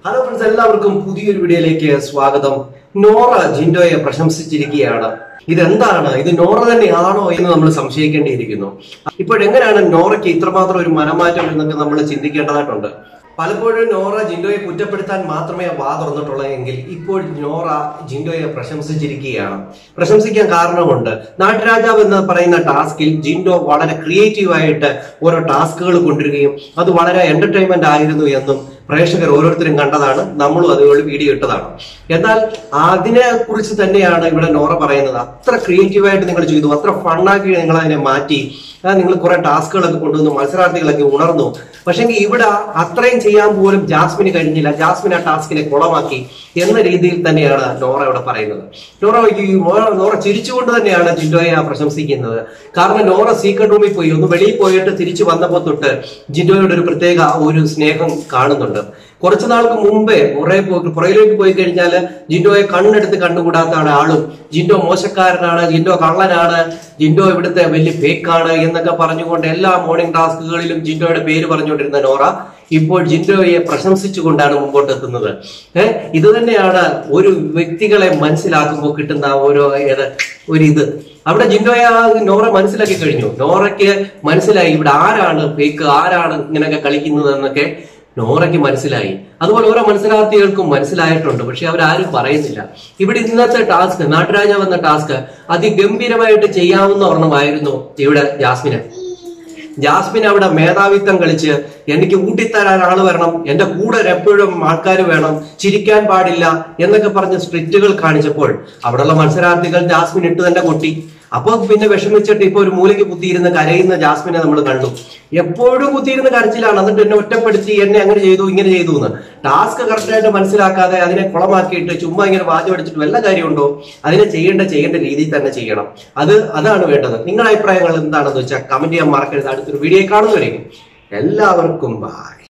Hello friends, എല്ലാവർക്കും പുതിയൊരു വീഡിയോയിലേക്ക് സ്വാഗതം. നോറ ജിൻഡോയെ പ്രശംസിച്ചിരിക്കുകയാണ്. ഇതെന്താണ്, ഇത് നോറ തന്നെയാണോ എന്ന് നമ്മൾ സംശയിക്കേണ്ടിയിരിക്കുന്നു. ഇപ്പോഴെങ്ങനെയാണ് നോറയ്ക്ക് ഇത്രമാത്രം ഒരു മനമാറ്റം എന്നൊക്കെ നമ്മൾ ചിന്തിക്കേണ്ടതായിട്ടുണ്ട്. പലപ്പോഴും നോറ ജിൻഡോയെ കുറ്റപ്പെടുത്താൻ മാത്രമേ വാ തുറന്നിട്ടുള്ളതെങ്കിൽ ഇപ്പോൾ നോറ ജിൻഡോയെ പ്രശംസിച്ചിരിക്കുകയാണ്. പ്രശംസിക്കാൻ കാരണമുണ്ട്. നാട്ടുരാജാവ് എന്ന് പറയുന്ന ടാസ്കിൽ ജിൻഡോ വളരെ ക്രിയേറ്റീവായിട്ട് ഓരോ ടാസ്കുകൾ കൊണ്ടുവരികയും അത് വളരെ എന്റർടൈൻമെന്റ് ആയിരുന്നു എന്നും പ്രേക്ഷകർ ഓരോരുത്തരും കണ്ടതാണ്. നമ്മളും അതുപോലെ വീഡിയോ ഇട്ടതാണ്. എന്നാൽ അതിനെ കുറിച്ച് തന്നെയാണ് ഇവിടെ നോറ പറയുന്നത്. അത്ര ക്രിയേറ്റീവായിട്ട് നിങ്ങൾ ചെയ്തു, അത്ര ഫണ്ണാക്കി നിങ്ങൾ അതിനെ മാറ്റി, നിങ്ങൾ കുറെ ടാസ്കുകളൊക്കെ കൊണ്ടുവന്നു, മത്സരാർത്ഥികളൊക്കെ ഉണർന്നു. പക്ഷെങ്കിൽ ഇവിടെ അത്രയും ചെയ്യാൻ പോലും ജാസ്മിന് കഴിഞ്ഞില്ല. ജാസ്മിൻ ആ ടാസ്കിനെ കുളമാക്കി എന്ന രീതിയിൽ തന്നെയാണ് നോറ ഇവിടെ പറയുന്നത്. നോറ ചിരിച്ചുകൊണ്ട് തന്നെയാണ് ജിൻഡോയെ പ്രശംസിക്കുന്നത്. കാരണം നോറ സീക്രട്ട് റൂമിൽ പോയി ഒന്ന് വെളിയിൽ പോയിട്ട് തിരിച്ചു വന്നപ്പോൾ തൊട്ട് ജിൻഡോയുടെ ഒരു പ്രത്യേക ഒരു സ്നേഹം കാണുന്നുണ്ട്. കുറച്ചു നാൾക്ക് മുമ്പേ പുറയിലേക്ക് പോയി കഴിഞ്ഞാൽ ജിൻഡോയെ കണ്ണെടുത്ത് കണ്ടുകൂടാത്ത ആളും, ജിൻഡോ മോശക്കാരനാണ്, ജിൻഡോ കള്ളനാണ്, ജിൻഡോ ഇവിടുത്തെ വലിയ ഫേക്കാണ് എന്നൊക്കെ പറഞ്ഞുകൊണ്ട് എല്ലാ മോർണിംഗ് ടാസ്കുകളിലും ജിൻഡോയുടെ പേര് പറഞ്ഞുകൊണ്ടിരുന്ന നോറ ഇപ്പോൾ ജിൻഡോയെ പ്രശംസിച്ചുകൊണ്ടാണ് മുമ്പോട്ട് എത്തുന്നത്. ഇത് തന്നെയാണ് ഒരു വ്യക്തികളെ മനസ്സിലാക്കുമ്പോൾ കിട്ടുന്ന ഒരു ഇത്. അവിടെ ജിൻഡോയെ നോറ മനസ്സിലാക്കി കഴിഞ്ഞു. നോറയ്ക്ക് മനസ്സിലായി ഇവിടെ ആരാണ് ഫേക്ക്, ആരാണ് ഇങ്ങനെയൊക്കെ കളിക്കുന്നത് എന്നൊക്കെ നോറയ്ക്ക് മനസ്സിലായി. അതുപോലെ ഓരോ മത്സരാർത്ഥികൾക്കും മനസ്സിലായിട്ടുണ്ട്. പക്ഷെ അവരാരും പറയുന്നില്ല. ഇവിടെ ഇന്നത്തെ ടാസ്ക്, നാട്ടുരാജാവ് എന്ന ടാസ്ക് അതിഗംഭീരമായിട്ട് ചെയ്യാവുന്ന ഒരെണ്ണമായിരുന്നു ഇവിടെ ജാസ്മിൻ അവിടെ മേധാവിത്വം കളിച്ച് എനിക്ക് ഊട്ടിത്തരാൻ ആള് വരണം, എന്റെ കൂടെ എപ്പോഴും ആൾക്കാർ വേണം, ചിരിക്കാൻ പാടില്ല എന്നൊക്കെ പറഞ്ഞ് സ്ട്രിക്റ്റുകൾ കാണിച്ചപ്പോൾ അവിടെയുള്ള മത്സരാർത്ഥികൾ ജാസ്മിൻ ഇട്ട് തന്നെ കൊട്ടി. അപ്പൊ പിന്നെ വിഷമിച്ചിട്ട് ഇപ്പൊ ഒരു മൂലയ്ക്ക് കുത്തിയിരുന്ന് കരയുന്ന ജാസ്മിനെ നമ്മൾ കണ്ടു. എപ്പോഴും കുത്തിയിരുന്ന് കരച്ചിലാണ്. എന്നിട്ട് എന്നെ ഒറ്റപ്പെടുത്തി, എന്നെ അങ്ങനെ ചെയ്തു ഇങ്ങനെ ചെയ്തു എന്ന്. ടാസ്ക് കറക്റ്റായിട്ട് മനസ്സിലാക്കാതെ അതിനെ കുളമാക്കിയിട്ട് ചുമ്മാ ഇങ്ങനെ വാചം അടിച്ചിട്ട് വല്ല കാര്യമുണ്ടോ? അതിനെ ചെയ്യേണ്ട രീതിയിൽ തന്നെ ചെയ്യണം. അതാണ് വേണ്ടത്. നിങ്ങളുടെ അഭിപ്രായങ്ങൾ എന്താണെന്ന് വെച്ചാൽ കമന്റ് ചെയ്യാൻ മറക്കരുത്. അടുത്തൊരു വീഡിയോ കാണുന്നവരേക്കും എല്ലാവർക്കും ബൈ.